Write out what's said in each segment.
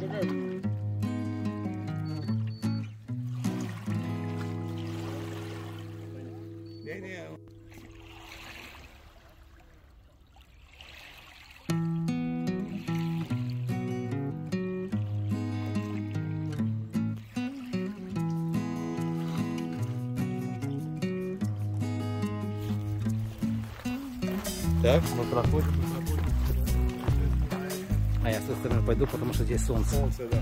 Так, мы проходим. А я с той стороны пойду, потому что здесь солнце. Солнце, да.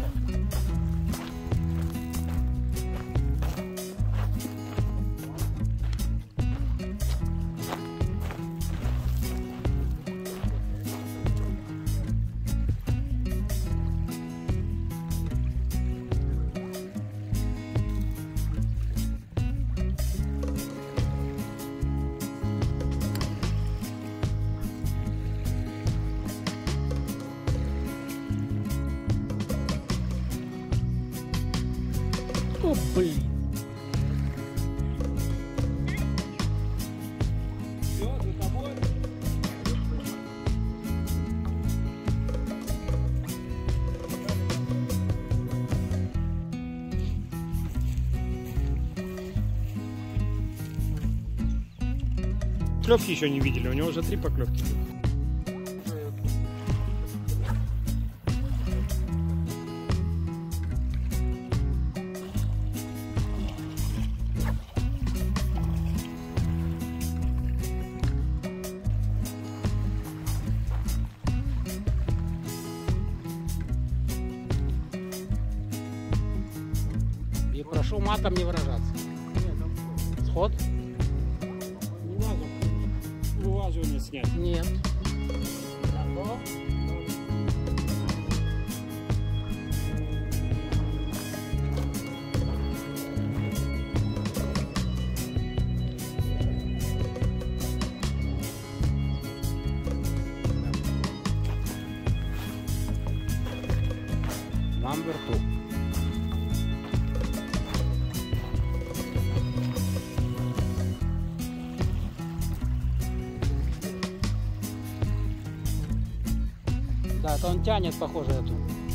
О, блин. Все, за тобой. Поклевки еще не видели, у него уже 3 поклевки. И прошу матом не выражаться. Сход? Не надо улаживание снять. Нет. Number 2. Да, это он тянет, похоже, эту.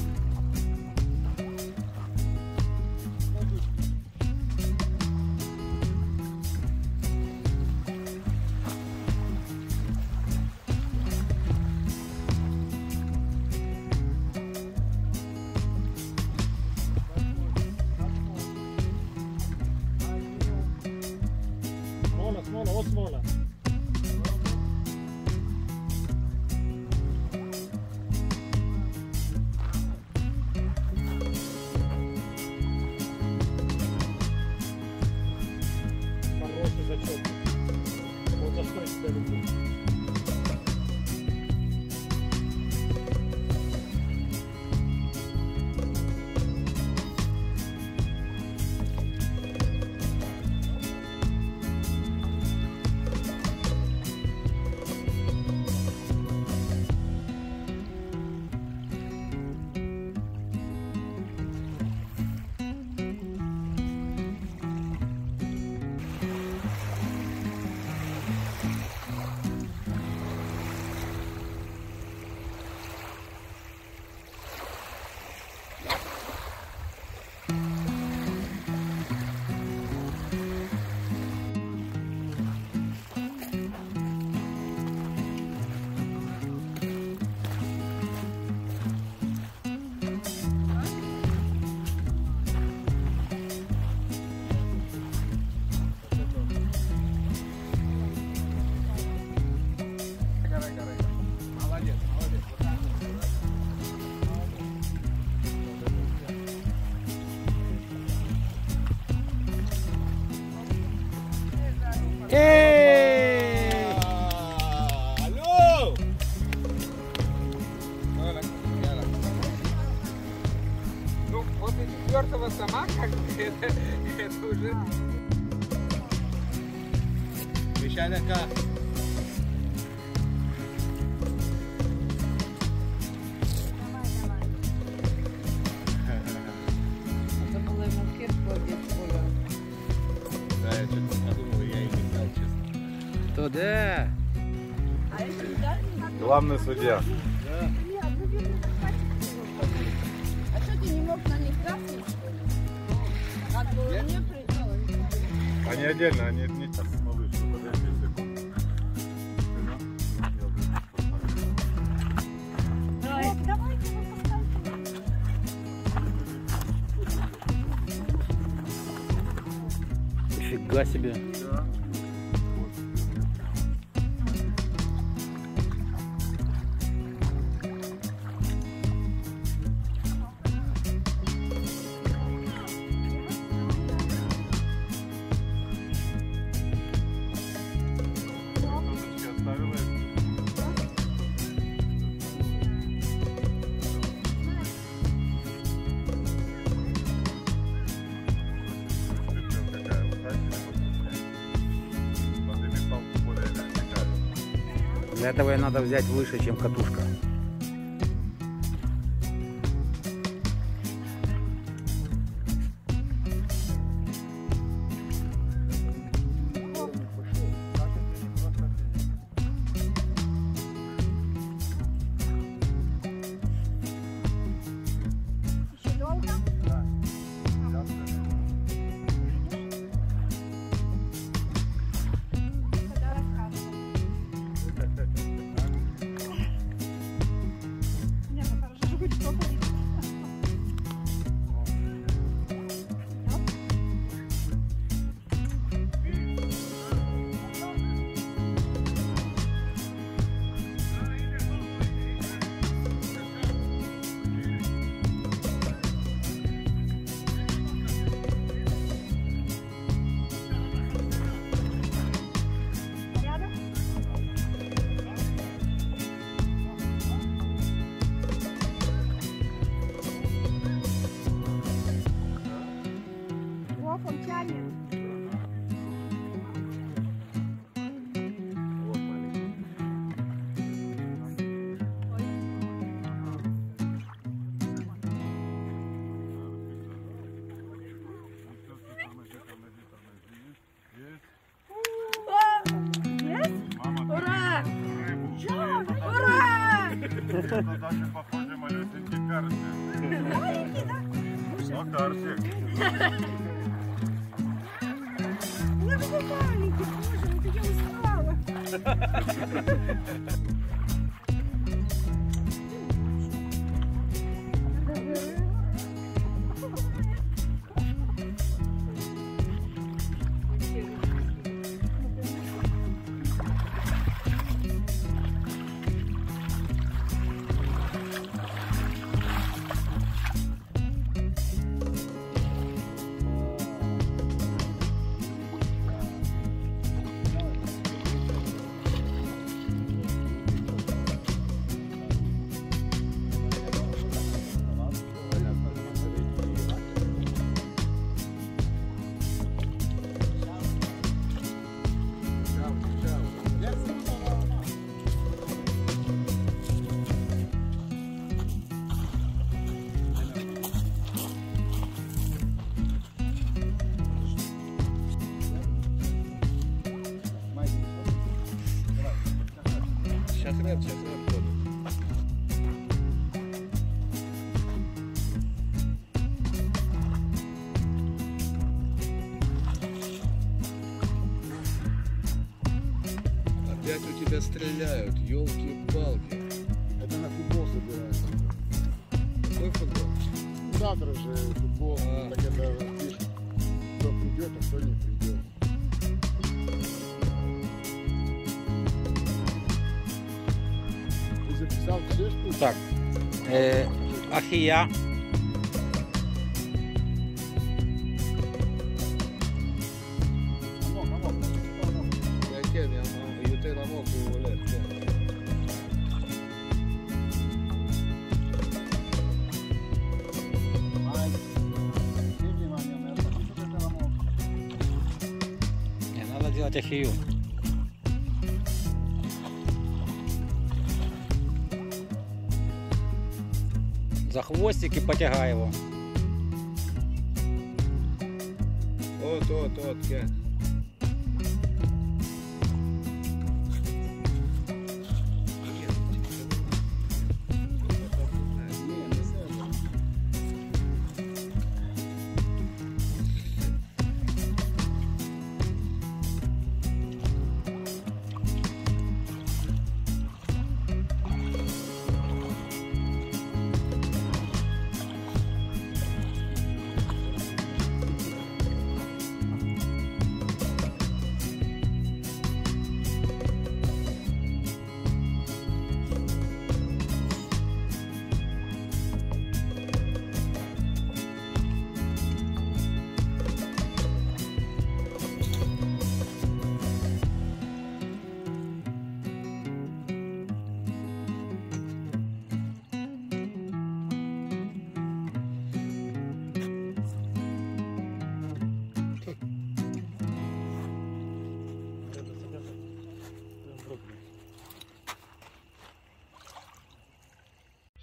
Смола, вот смола. Хороший зачет. Вот за что я тебя люблю. Алло! Ну, после 4-го сама, как бы, это уже... Мещаняка. Это было ему кепку одеть, Оля. Да, я что-то подумал, я и не знал, честно. Туда. Главный судья. Они отдельно, они не так. Малыш, подожди секунду. Нифига себе. Да. Для этого и надо взять выше, чем катушка. Это даже похоже малюсенький карсик. Маленький, да? Ну, карсик. Ну, какой маленький, боже, вот я устала. Сейчас рэп будет. Опять у тебя стреляют, елки-палки. Это на футбол собирается. Какой футбол? Завтра же футбол, так это пишут, кто придет, а кто не придет. Ты записал все штуки? Так, ахия. Не, надо делать ахию. За хвостик и потягай его. От, Кен.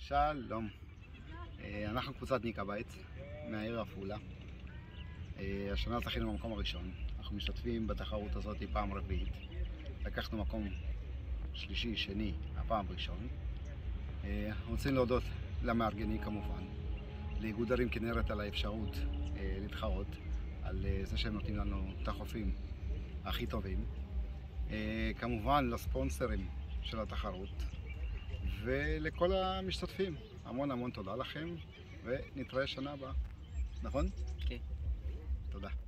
שלום. אנחנו קבוצת ניקה בית מהעיר עפולה. השנה זכינו במקום הראשון. אנחנו משתתפים בתחרות הזאת פעם רביעית. לקחנו מקום שלישי, שני, הפעם ראשון. רוצים להודות למארגנים כמובן, לאיגוד ערים כנרת על האפשרות להתחרות, על זה שהם נותנים לנו את החופים הכי טובים. כמובן לספונסרים של התחרות ולכל המשתתפים. המון תודה לכם ונתראה שנה הבאה. נכון? כן. תודה.